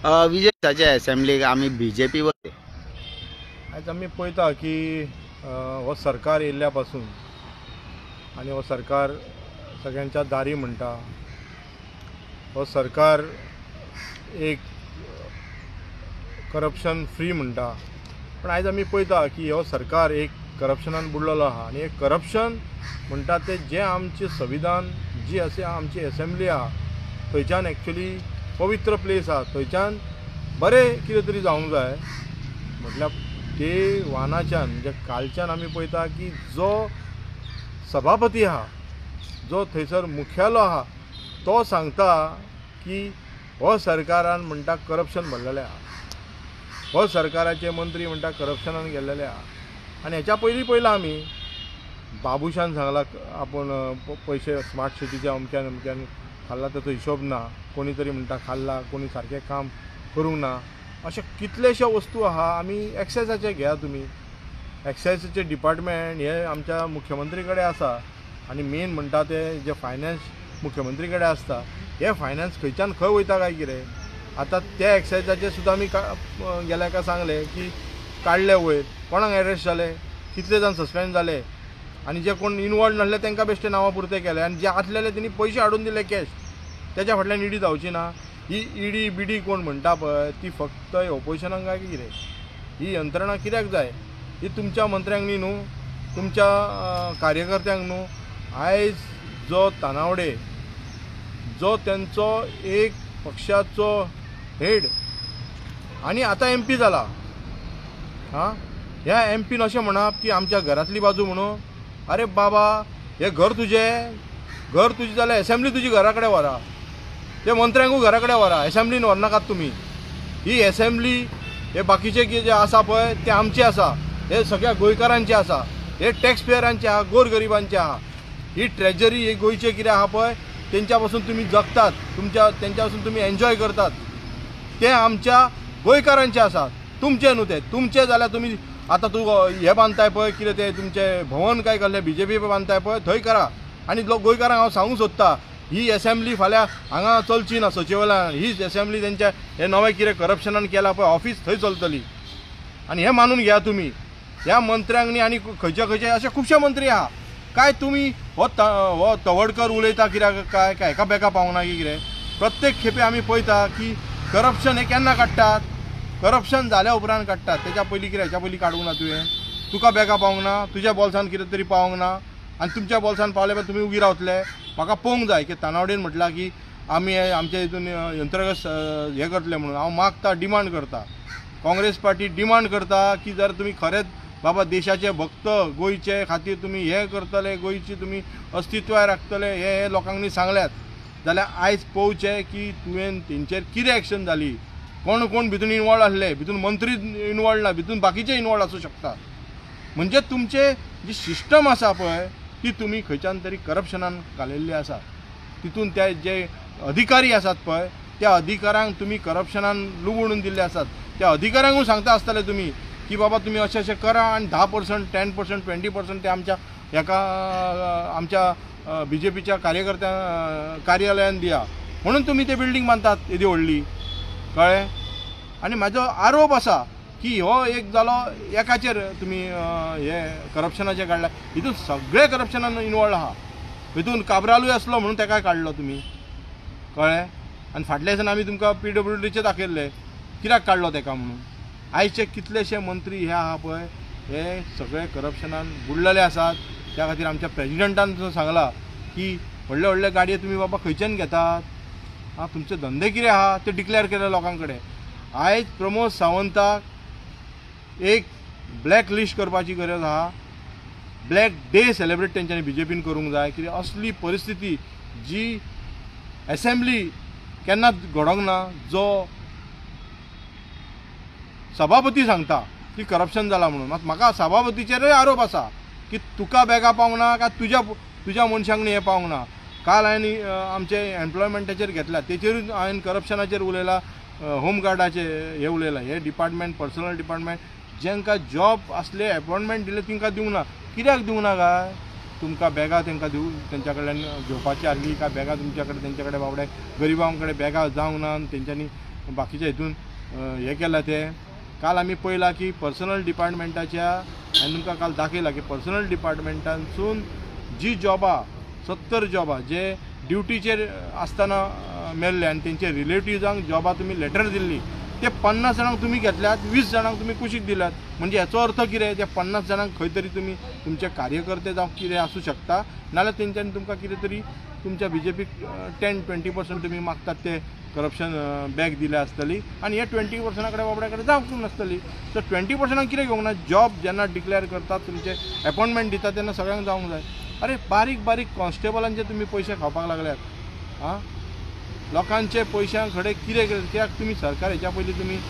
विजयाच्या असेंब्लीक आमी बीजेपी वते आज आमी पळयता की हो सरकार येयल्ल्या पासून आनी हो सरकार सगळ्यांच्या दारी म्हणटा हो सरकार एक करप्शन फ्री म्हणटा पण आयज आमी पळयता की हो सरकार एक करप्शनान बुडलेलो आहा आनी एक करप्शन म्हणटा ते जे आमचे संविधान जी आसा आमची असेंब्ली आहा थंयच्यान एक्चुली पवित्र प्लेस आहा थंयच्यान बरें कितें तरी जावंक जाय म्हटल्यार ते वाहनाच्यान म्हणजे कालच्यान आमी पळयता की जो सभापती आहा जो थंयसर मुख्यालो आहा तो सांगता की हो सरकारान म्हणटा करप्शन भरलेलें आहा हो सरकाराचे मंत्री म्हणटा करप्शनान गेल्लेले आहा आनी हेच्या पयलीं आमी बाबुशान सांगला आपूण पयशे स्मार्ट सिटीच्या अमक्यान अमक्यान खाल्ला ताचो हिशोब ना कोणी तरी म्हणटा खाल्ला कोणी सारकें काम करूंक ना अशे कितलेशे वस्तू आहा आमी एक्सायजाचे घेया तुमी एक्सायजाचे डिपार्टमेंट हे आमच्या मुख्यमंत्री कडेन आसा आनी मेन म्हणटा ते जे फायनान्स मुख्यमंत्री कडेन आसता हे फायनान्स खंयच्यान खंय वयता काय कितें आतां त्या एक्सायजाचे सुद्दां आमी गेल्या का सांगले की काडले वयर कोणाक एरेस्ट जाले कितले जाण सस्पेंड जाले आनी जे कोण इनवॉल्व नासले तांकां बेश्टे नांवां पुरते केले आनी जे आसलेले तेणी पयशे हाडून दिले कॅश त्याच्या फाटल्यान ईडी जावची ना ही ईडी बिडी कोण म्हणटा पळय ती फक्त ऑपोजिशनाक काय कितें ही यंत्रणा कित्याक जाय ही तुमच्या मंत्र्यांक न्ही तुमच्या कार्यकर्त्यांक न्हू आयज जो तानावडे जो त्यांचो एक पक्षाचो हेड आनी आतां एमपी जाला ह्या एमपीन अशें म्हणप की आमच्या घरातली बाजू म्हणून अरे बाबा हे घर तुझी जाल्यार असेंब्ली तुजी घरा कडेन व्हरा ते मंत्र्यांकूय घरा कडेन व्हरा असेंब्लीन व्हरनाकात तुमी ही असेंब्ली हे बाकीचे जे आसा पळय ते आमचे आसा हे सगळ्या गोंयकारांचे आसा हे टॅक्स पेयरांचे आहा गोरगरिबांचे आहा ही ट्रेजरी हे गोंयचे कितें आहा पळय तेंच्या पासून तुमी जगतात तेंच्या पासून तुमी एन्जॉय करतात ते आमच्या गोंयकारांचे आसात तुमचे न्हू ते तुमचे जाल्यार तुमी आतां तूं हे बांदताय पळय कितें ते तुमचे भवन काय कहले बीजेपी बांदताय पळय थंय करा आनी गोंयकारांक हांव सांगूंक सोदता ही असेंब्ली फाल्यां हांगा चलची ना सचिवालयान ही असेंब्ली तेंच्या हे नवें कितें करप्शनान केलां पळय ऑफीस थंय चलतली आनी हें मानून घेया तुमी ह्या मंत्र्यांक न्ही आनी खंयचे अशे खुबशे मंत्री आहा काय तुमी हो तवडकर उलयता कित्याक काय हेका बेका पावूंक ना की कितें प्रत्येक खेपे आमी पळयता की करप्शन हे केन्ना काडटात करप्शन जाल्या उपरांत काडटात तेच्या पयलीं कितें हेच्या पयलीं काडूंक ना तुवें तुका बेगा पावूंक ना तुज्या बॉल्सान कितें तरी पावूंक ना आनी तुमच्या बॉल्सान पावले पळय तुमी उगी रावतले म्हाका पळोवंक जाय की तानावडेन म्हटलां की आमी आमच्या हितून यंत्रगत हे करतले म्हणून हांव मागता डिमांड करता काँग्रेस पार्टी डिमांड करता की जर तुमी खरेंच बाबा देशाचे भक्त गोंयचे खातीर तुमी हे करतले गोंयची तुमी अस्तित्वाय राखतले हे लोकांनी सांगल्यात जाल्यार आयज पळोवचें की तुवें तेंचेर कितें एक्शन जाली कोण कोण भितून इनवॉल्व आसले भितून मंत्री इनवॉल्व ना भितून बाकीचे इनवॉल्व आसूं शकता म्हणजे तुमचे जी सिस्टम आसा पळय ती तुमी खंयच्यान तरी करप्शनान घालिल्ली आसा तितून ते जे अधिकारी आसात पळय त्या अधिकाऱ्यांक तुमी करप्शनान लुबडून दिल्ले आसात त्या अधिकाऱ्यांकूय सांगता आसतले तुमी की बाबा तुम्ही अशें करा आनी 10%, 10%, 20% ते आमच्या हेका आमच्या बीजेपीच्या कार्यालयान दिया म्हणून तुमी ते बिल्डींग बांदतात येदी व्हडली कळ्ळें आनी म्हाजो आरोप आसा की हो एक जालो एकाचेर तुमी हे करप्शनाचे काडला हितून सगळे करप्शनान इनवॉल्व आहा हितून काब्रालूय आसलो म्हणून तेका काडलो तुमी कळ्ळें आनी फाटल्या दिसांनी आमी तुमकां PWDचे दाखयल्ले कित्याक काडलो तेका म्हणून आयचे कितलेशे मंत्री हे आहा पळय हे सगळे करप्शनान बुडलेले आसात त्या खातीर आमच्या प्रेजिडेंटान सांगला की व्हडले व्हडले गाडये तुमी बाबा खंयच्यान घेतात तुमचे धंदे कितें आहा ते डिक्लेअर केले लोकां कडेन आयज प्रमोद सावंताक एक ब्लॅक लिस्ट करपाची गरज आहा ब्लॅक डे सेलिब्रेट तेंच्यांनी बीजेपीन करूंक जाय कित्याक असली परिस्थिती जी असेंब्ली केन्नाच घडोंक ना जो सभापती सांगता की करप्शन जाला म्हणून म्हाका सभापतीचेरय आरोप आसा की तुका बेगा पावंक ना काय तुज्या मनशांक हे पावंक ना काल हांवें आमचे एम्प्लॉयमेंटाचेर घेतला तेचेरूच हांवें करप्शनाचेर उलयला होम गार्डाचे हे उलयला हे डिपार्टमेंट पर्सनल डिपार्टमेंट जेंकां जॉब असले अपॉइंटमेंट दिले तांकां दिवंक ना कित्याक दिवंक ना काय तुमकां बेगा तांकां दिवं तेंच्या कडल्यान घेवपाची आसली काय बेगा तुमच्या कडेन तेंच्या कडेन बाबडे गरिबां कडेन बेगा जावंक ना तेंच्यांनी बाकीच्या हितून हे केला ते काल आम्ही पळयला की पर्सनल डिपार्टमेंटाच्या हांवें तुमकां काल दाखयला की पर्सनल डिपार्टमेंटानसून जी जॉबां 70 जॉबां जे ड्युटीचेर आसतना मेल्ले आनी तेंचे रिलेटिव्जांक जॉबां तुमी लेटर दिल्ली ते 50 जाणांक तुमी घेतल्यात 20 जाणांक तुमी कुशीक दिल्यात म्हणजे हाचो अर्थ कितें त्या 50 जाणांक खंय तरी तुमी तुमचे कार्यकर्ते जावं कितें आसूं शकता नाल्यार तेंच्यांनी तुमकां कितें तरी तुमच्या बीजेपीक 10-20% तुमी मागतात ते करप्शन बॅक दिले आसतली आनी हे 20% कडेन बाबड्या कडेन जावंक नासतली सो 20% कितें घेवंक ना जॉब जेन्ना डिक्लेअर करतात तुमचे अपॉइंटमेंट दितात तेन्ना सगळ्यांक जावंक जाय अरे बारीक बारीक कॉन्स्टेबलांचे तुमी पयशे खावपाक लागल्यात आं लोकांचे पयशां कडेन कितें कित्याक तुमी सरकार हेच्या पयलीं तुमी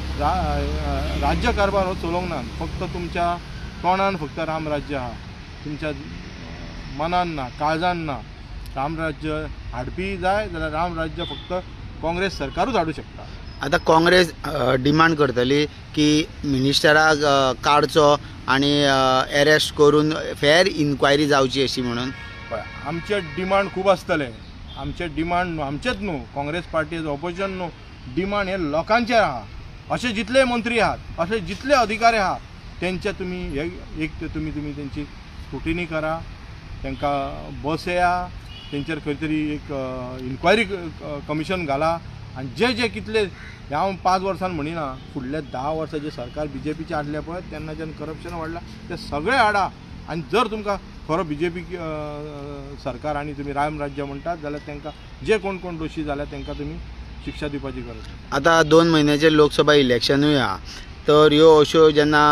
राज्य कारभार हो चलोवंक ना फक्त तुमच्या तोंडान फक्त रामराज्य आहा तुमच्या मनान ना काळजान ना रामराज्य हाडपी जाय जाल्यार रामराज्य फक्त काँग्रेस सरकारूच हाडूं शकता आता काँग्रेस डिमांड करतली की मिनिस्टराक काडचो आनी अरेस्ट करून फेर इन्क्वायरी जावची अशी म्हणून आमचे डिमांड खूब आसतले आमचे डिमांड आमचेच न्हू काँग्रेस पार्टी ऑपोजिशन न्हू डिमांड हे लोकांचे आहा असे जितले मंत्री आहात असे जितले अधिकारी आहात तेंचे तुमी एक तुमी तेंची स्क्रुटिनी करा तांकां बसया तेंचेर खंय तरी एक इन्क्वायरी कमिशन घाला आनी जे कितले हांव 5 वर्सान म्हणिना फुडले 10 वर्सां जे सरकार बीजेपीचे हाडले पळय तेन्ना जेन्ना करप्शन वाडलां ते सगळे हाडा आनी जर तुमकां खरो बीजेपी सरकार आनी तुमी रामराज्य म्हणटात जाल्यार तांकां जे कोण दोशी जाल्यार तांकां तुमी शिक्षा दिवपाची गरज आता 2 म्हयन्याचे लोकसभा इलेक्शनूय आहा तर ह्यो अश्यो जेन्ना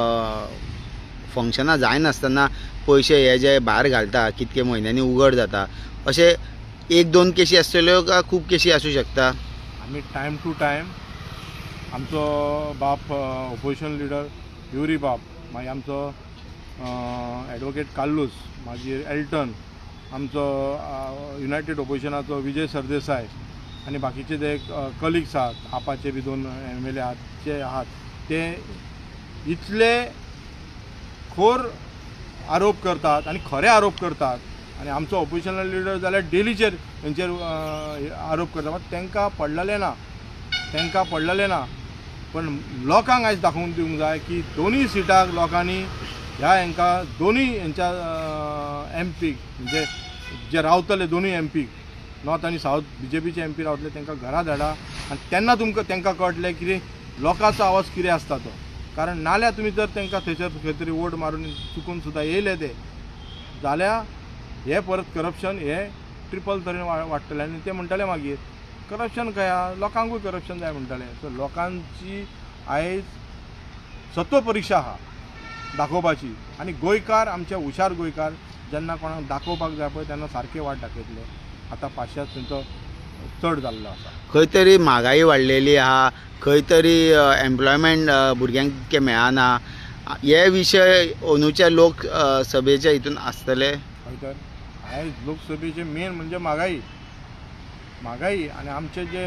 फंक्शनां जायनासतना पयशे हे जे भायर घालता कितके म्हयन्यांनी उघड जाता अशे 1-2 केसी आसतल्यो काय खूब केसी आसूं शकता आमी टायम टू टायम आमचो बाप ऑपोजिशन लिडर युरी बाप मागीर आमचो एडवोकेट कार्लोस मागीर एल्टन आमचो युनायटेड ऑपोजिशनाचो विजय सरदेसाय आनी बाकीचे जे कलिग्स आहात आपाचे बी 2 MLA आहात जे आहात ते इतले खोर आरोप करतात आनी खरे आरोप करतात आनी आमचो ऑपोजिशनल लिडर जाल्यार डेलीचेर तेंचेर आरोप करता मात तांकां पडलेले ना पण लोकांक आयज दाखोवन दिवंक जाय की दोनूय सिटाक लोकांनी ह्या हांकां दोनूय हेंच्या MP म्हणजे जे रावतले दोनूय MP नॉर्थ आनी सावथ बीजेपीचे MP रावतले तांकां घरा धाडा आनी तेन्ना तांकां कळटलें कितें लोकांचो आवाज कितें आसता तो कारण नाल्यार तुमी जर तांकां थंयसर खंय तरी वोट मारून चुकून सुद्दां येयले ते जाल्यार हे परत करप्शन हे ट्रिपल तरेन वाडटलें आनी ते म्हणटले मागीर करप्शन काय लोकांकूय करप्शन जाय म्हणटले सो लोकांची आयज सत्व परीक्षा आहा दाखोवपाची आनी गोंयकार आमचे हुशार गोंयकार जेन्ना कोणाक दाखोवपाक जाय पळय तेन्ना सारके वाट दाखयतले आतां पाश्चात तेंचो चड जाल्लो आसा खंय तरी म्हारगाई वाडलेली आहा खंय तरी एम्प्लॉयमेंट भुरग्यांक तितके मेळना हे विशय अंदूच्या लोक सभेच्या हितून आसतले खंय तर आयज लोकसभेचे मेन म्हणजे म्हारगाई आनी आमचे जे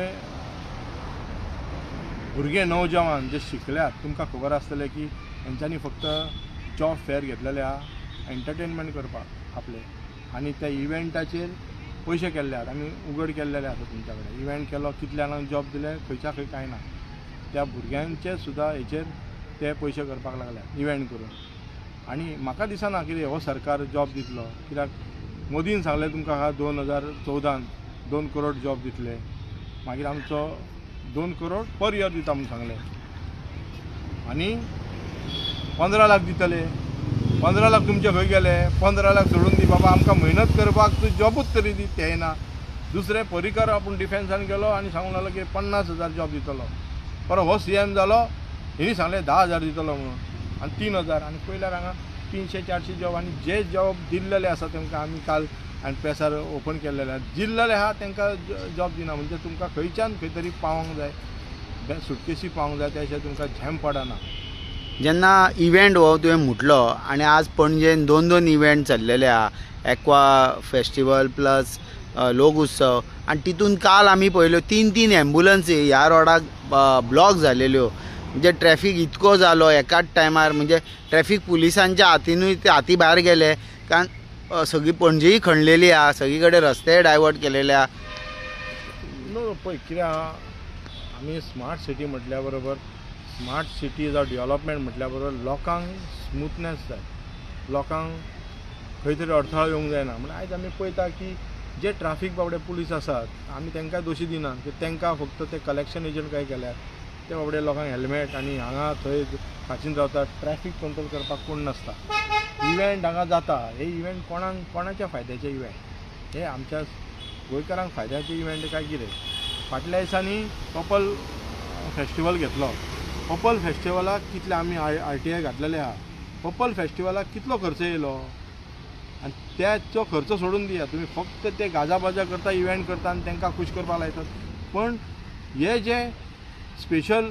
भुरगे नौजवान जे शिकल्यात तुमकां खबर आसतलें की तेंच्यांनी फक्त जॉब फेअर घेतलेले आहा एंटरटेनमेंट करपाक आपले आनी त्या इव्हेंटाचेर पयशे केल्ले आहात आमी उघड केल्लेले आसा तुमच्या कडेन इव्हेंट केलो कितल्या जाणांक जॉब दिले खंयच्या खंय कांय ना त्या भुरग्यांचे सुद्दां हेचेर ते पयशे करपाक लागल्यात इव्हेंट करून आनी म्हाका दिसना कितें हो सरकार जॉब दितलो कित्याक मोदीन सांगलें तुमकां 2014 2 करोड जॉब दितले मागीर आमचो 2 करोड पर इयर दिता म्हणून सांगलें आनी 15 लाख दितले 15 लाख तुमचे खंय गेले 15 लाख सोडून दी बाबा आमकां मेहनत करपाक तूं जॉबूच तरी दी ते ना दुसरे परिकर आपूण डिफेन्सान गेलो आनी सांगून लागलो की 50,000 जॉब दितलो पर हो CM जालो हेणी सांगलें 10,000 दितलो म्हणून आनी 3,000 आनी पयल्यार हांगा 300-400 जॉब आनी जे जॉब दिल्लेले आसा तांकां आमी काल आनी पेसार ओपन केल्लेले आहा दिल्लेले आहा तांकां जॉब दिना म्हणजे तुमकां खंयच्यान खंय तरी पावोंक जाय सुटकेसी पावोंक जाय त्याशिवाय तुमकां झॅम पडना जेन्ना इव्हेंट हो तुवें म्हटलो आनी आज पणजेन 2 इव्हेंट चल्लेले आहा एक्वा फेस्टिवल प्लस लोक उत्सव आनी तितून काल आमी पळयल्यो 3 एम्ब्युलन्सी ह्या रोडाक ब्लॉक जालेल्यो म्हणजे ट्रॅफिक इतको जालो एकाच टायमार म्हणजे ट्रॅफिक पुलिसांच्या हातीनूय ते हाती भायर गेले कारण सगळी पणजेही खणलेली आहा सगळी कडेन रस्ते डायवर्ट केलेले आहा नो पळय कितें आहा आमी स्मार्ट सिटी म्हटल्या बरोबर स्मार्ट सिटीचा डेव्हलपमेंट म्हटल्या बरोबर लोकांक स्मूथनेस जाय, लोकांक खंय तरी अडथळो येवंक जायना. म्हणजे आयज आमी पळयता की जे ट्राफीक बाबडे पुलीस आसात आमी तांकां दोशी दिना की तांकां फक्त ते कलेक्शन एजंट काय केल्यात. ते बाबडे लोकांक हेल्मेट आनी हांगा थंय फाशीन रावतात, ट्रॅफिक कंट्रोल करपाक कोण नासता. इव्हेंट हांगा जाता, हे इव्हेंट कोणाच्या फायद्याचे इव्हेंट? हे आमच्या गोंयकारांक फायद्याचे इव्हेंट काय कितें? फाटल्या दिसांनी पर्पल फेस्टिवल घेतलो. पर्पल फेस्टिवलाक कितले आमी RTI घातलेले आहा. पर्पल फेस्टिवलाक कितलो खर्च येयलो आनी त्याचो खर्च सोडून दिया. तुमी फक्त ते गाजाबाजा करता, इव्हेंट करता आनी तांकां खूश करपाक लायतात. पण हे जे स्पेशल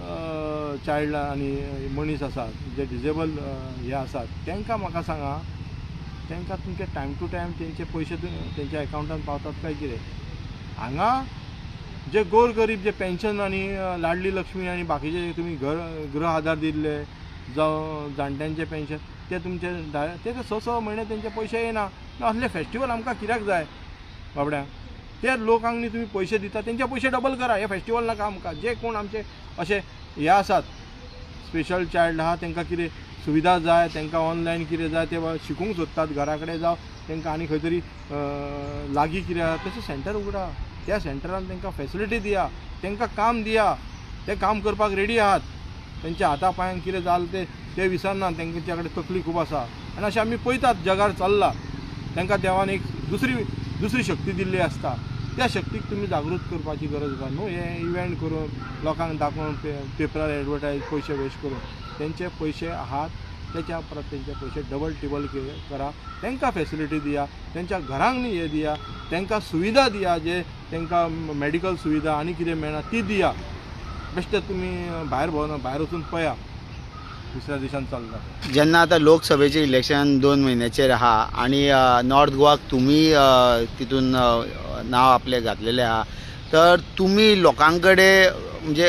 चायल्ड आनी मनीस आसात, जे डिजेबल हे आसात, तांकां म्हाका सांगा, तांकां तुमचे टायम टू टायम तेंचे पयशे तेंच्या एकावंटान पावतात काय कितें? हांगा जे गोरगरीब जे पेन्शन आनी लाडली लक्ष्मी आनी बाकीचे तुमी गृह आधार दिल्ले जावं जाणट्यांचे पेन्शन ते तुमचे ते 6 म्हयने तेंचे पयशे येना. असले फेस्टिवल आमकां कित्याक जाय बाबड्या? ते लोकांक न्ही तुमी पयशे दिता तेंचे पयशे डबल करा. हे फेस्टिवल नाका आमकां. जे कोण आमचे अशे हे आसात स्पेशल चायल्ड आहा तांकां कितें सुविधा जाय, तांकां ऑनलायन कितें जाय ते शिकूंक सोदतात घरा कडेन जावं तांकां आनी खंय तरी लागीं कितें आहा तशें सेंटर उगडा. त्या सेंटरान तांकां फेसिलिटी दिया, तांकां काम दिया. ते काम करपाक रेडी आहात. तेंच्या हाता पांयांक कितें जालें ते विसरना. तेंच्या कडेन तकली खूब आसा आनी अशें आमी पळयतात जगार चल्लां. तांकां देवान एक दुसरी शक्ती दिल्ली आसता. त्या शक्तीक तुमी जागृत करपाची गरज आसा न्हू. हे इव्हेंट करून लोकांक दाखोवन पेपरार एडवर्टायज पयशे वेस्ट करून तेंचे पयशे आहात त्याच्या परत तेंचे पयशे डबल टिबल करा. तांकां फेसिलिटी दिया, तेंच्या घरांक न्ही हे दिया, तांकां सुविधा दिया, जे तांकां मेडिकल सुविधा आनी कितें मेळना ती दिया. बेश्टे तुमी भायर भोंवना, भायर वचून पळया दुसऱ्या देशांत चल्ला. जेन्ना आतां लोकसभेचें इलेक्शन 2 म्हयन्याचेर आहा आनी नॉर्थ गोवाक तुमी तितून नांव आपलें घातलेलें आहा, तर तुमी लोकां कडेन म्हणजे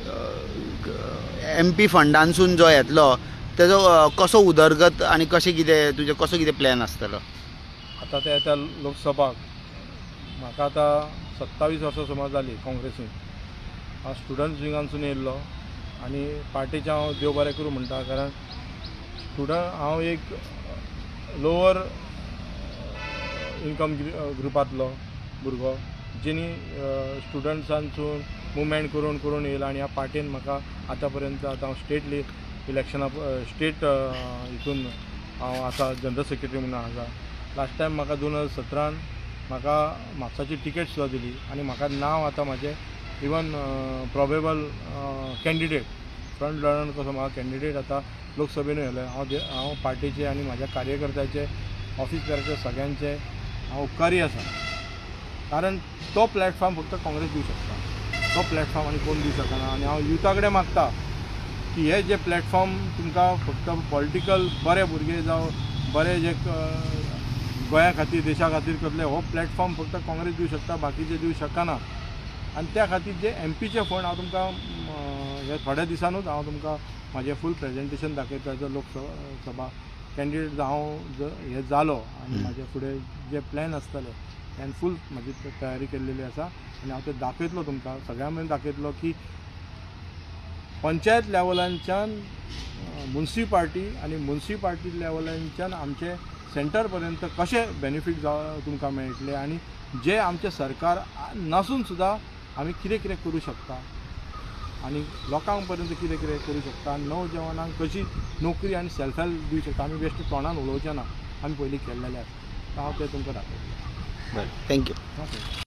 MP फंडांसून जो येतलो तेजो कसो उदरगत आनी कशें कितें तुजें कसो कितें प्लॅन आसतलो? आतां ते येता लोकसभाक. म्हाका आतां 27 वर्सां समज जाली काँग्रेसीन. हांव स्टुडंट विंगानसून येयल्लो आनी पार्टीचें हांव देव बरें करूं म्हणटा. कारण हांव एक लोवर इन्कम ग्रुपांतलो भुरगो जेणी स्टुडंट्सांसून मुवमेंट करून येयला आनी ह्या पार्टीन म्हाका आतां पर्यंत आतां हांव स्टेट इलेक्शना स्टेट हितून हांव आसा जनरल सेक्रेटरी म्हणून आसा. लास्ट टायम म्हाका 2017 म्हाका म्हापसाची टिकेट सुद्दां दिली आनी म्हाका नांव आतां म्हाजें even probable candidate front runner कसो म्हाका कॅन्डिडेट आतां लोकसभेन येयलो. हांव पार्टीचे आनी म्हाज्या कार्यकर्त्याचे ऑफिसकाराचे सगळ्यांचे हांव उपकारी आसा. कारण तो प्लॅटफॉर्म फक्त काँग्रेस दिवं शकता. तो प्लॅटफॉर्म आनी कोण दिवं शकना. आनी हांव युथा कडेन मागता की हे जे प्लॅटफॉर्म तुमकां फक्त पॉलिटिकल बरे भुरगे जावं बरे जे गोंया खातीर देशा खातीर करतले हो प्लॅटफॉर्म फक्त काँग्रेस दिवं शकता, बाकीचे दिवं शकना. आनी त्या खातीर जे MPचे फंड हांव तुमकां हे थोड्या दिसांनूच हांव तुमकां म्हाजें फूल प्रेजेंटेशन दाखयता. जो लोकसभा कॅन्डिडेट हांव हे जालो आनी म्हाजे फुडें जे प्लॅन आसतले त्यान फूल म्हाजी तयारी केल्लेली आसा आनी हांव ते दाखयतलो तुमकां सगळ्यां मेरेन दाखयतलो की पंचायत लेवलांच्यान म्युन्सिपाल्टी आनी म्युन्सिपाल्टी लेवलांच्यान आमचे सेंटर पर्यंत कशें बेनिफीट तुमकां मेळटले आनी जे आमचे सरकार नासून सुद्दां आमी कितें कितें करूं शकता आनी लोकांक पर्यंत कितें कितें करूं शकता. नवजवानांक कशी नोकरी आनी सेल्फ हेल्प दिवं शकता. आमी बेश्टे तोंडान उलोवचें ना, आमी पयलीं केल्लेले आसा. हांव तें तुमकां दाखयतलो. बरें, थँक्यू.